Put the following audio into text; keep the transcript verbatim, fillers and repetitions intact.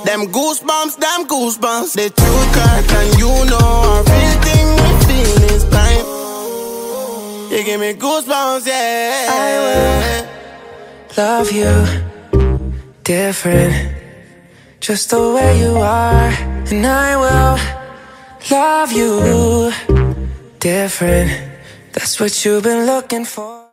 Them goosebumps, them goosebumps. The truth hurt and you know a real thing we feel is time. You give me goosebumps, yeah. I will love you different, just the way you are. And I will love you different. That's what you've been looking for.